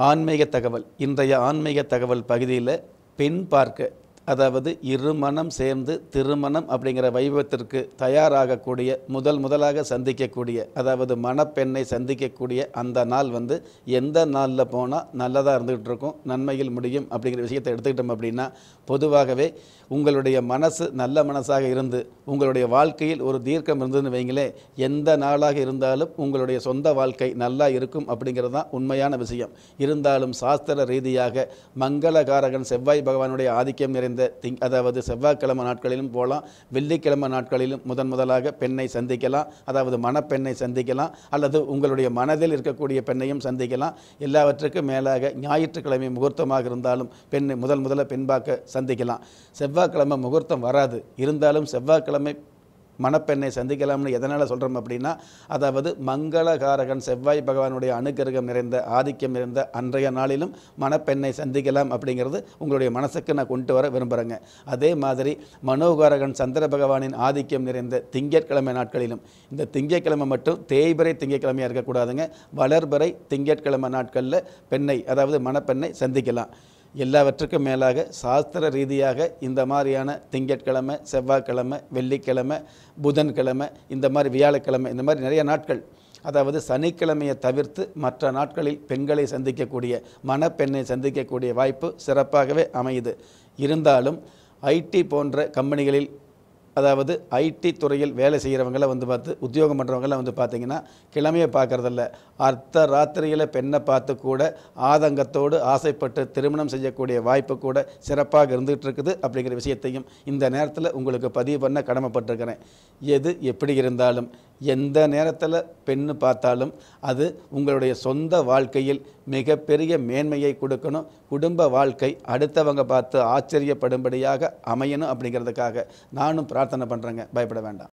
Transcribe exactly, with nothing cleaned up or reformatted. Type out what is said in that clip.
ஆன்மீக தகவல். இன்றைய ஆன்மீக தகவல் பகுதியில் பெண் பார்க்க, அதாவது இருமணம் சேர்ந்து திருமணம் அப்படிங்கிற வைபவத்திற்கு தயாராகக்கூடிய முதல் முதலாக சந்திக்கக்கூடிய, அதாவது மணப்பெண்ணை சந்திக்கக்கூடிய அந்த நாள் வந்து எந்த நாளில் போனால் நல்லதாக இருந்துகிட்டு இருக்கும், நன்மையில் முடியும் அப்படிங்கிற விஷயத்தை எடுத்துக்கிட்டோம் அப்படின்னா, பொதுவாகவே உங்களுடைய மனசு நல்ல மனசாக இருந்து உங்களுடைய வாழ்க்கையில் ஒரு தீர்க்கம் இருந்ததுன்னு வைங்களே, எந்த நாளாக இருந்தாலும் உங்களுடைய சொந்த வாழ்க்கை நல்லா இருக்கும் அப்படிங்கிறது தான் உண்மையான விஷயம். இருந்தாலும் சாஸ்திர ரீதியாக மங்களகாரகன் செவ்வாய் பகவானுடைய ஆதிக்கம் நிறைந்த திங் அதாவது செவ்வாய்க்கிழமை நாட்களிலும் போகலாம், வெள்ளிக்கிழமை நாட்களிலும் முதன் முதலாக பெண்ணை சந்திக்கலாம், அதாவது மணப்பெண்ணை சந்திக்கலாம், அல்லது உங்களுடைய மனதில் இருக்கக்கூடிய பெண்ணையும் சந்திக்கலாம். எல்லாவற்றுக்கும் மேலாக ஞாயிற்றுக்கிழமை முகூர்த்தமாக இருந்தாலும் பெண்ணை முதல் முதல்ல பெண் பார்க்க சந்திக்கலாம். செவ்வாய்க்கிழமை முகூர்த்தம் வராது, இருந்தாலும் செவ்வாய்க்கிழமை மணப்பெண்ணை சந்திக்கலாம்னு எதனால் சொல்கிறோம் அப்படின்னா, அதாவது மங்களகாரகன் செவ்வாய் பகவானுடைய அனுக்கிரகம் நிறைந்த ஆதிக்கம் நிறைந்த அன்றைய நாளிலும் மணப்பெண்ணை சந்திக்கலாம் அப்படிங்கிறது உங்களுடைய மனசுக்கு நான் கொண்டு வர விரும்புகிறேங்க. அதே மாதிரி மனோகாரகன் சந்திர பகவானின் ஆதிக்கம் நிறைந்த திங்கட்கிழமை நாட்களிலும், இந்த திங்கட்கிழமை மட்டும் தேய்பிறை திங்கட்கிழமையாக இருக்கக்கூடாதுங்க, வளர்பிறை திங்கட்கிழமை நாட்களில் பெண்ணை, அதாவது மணப்பெண்ணை சந்திக்கலாம். எல்லாவற்றுக்கும் மேலாக சாஸ்திர ரீதியாக இந்த மாதிரியான திங்கட்கிழமை, செவ்வாய்க்கிழமை, வெள்ளிக்கிழமை, புதன்கிழமை, இந்த மாதிரி வியாழக்கிழமை, இந்த மாதிரி நிறைய நாட்கள், அதாவது சனிக்கிழமையை தவிர்த்து மற்ற நாட்களில் பெண்களை சந்திக்கக்கூடிய, மணப்பெண்ணை சந்திக்கக்கூடிய வாய்ப்பு சிறப்பாகவே அமையுது. இருந்தாலும் ஐடி போன்ற கம்பெனிகளில், அதாவது ஐடி துறையில் வேலை செய்கிறவங்கள வந்து பார்த்து உத்தியோகம் பண்ணுறவங்களாம் வந்து பார்த்திங்கன்னா கிழமையை பார்க்குறதில்ல, அர்த்த ராத்திரியில் பெண்ணை பார்த்து கூட ஆதங்கத்தோடு ஆசைப்பட்டு திருமணம் செய்யக்கூடிய வாய்ப்பு கூட சிறப்பாக இருந்துகிட்டு இருக்குது அப்படிங்கிற விஷயத்தையும் இந்த நேரத்தில் உங்களுக்கு பதிவு பண்ண கடமைப்பட்டிருக்கிறேன். எது எப்படி இருந்தாலும் எந்த நேரத்தில் பெண்ணு பார்த்தாலும் அது உங்களுடைய சொந்த வாழ்க்கையில் மிகப்பெரிய மேன்மையை கொடுக்கணும், குடும்ப வாழ்க்கை அடுத்தவங்க பார்த்து ஆச்சரியப்படும்படியாக அமையணும் அப்படிங்கிறதுக்காக நானும் பிரார்த்தனை பண்ணுறேங்க. பயப்பட வேண்டாம்.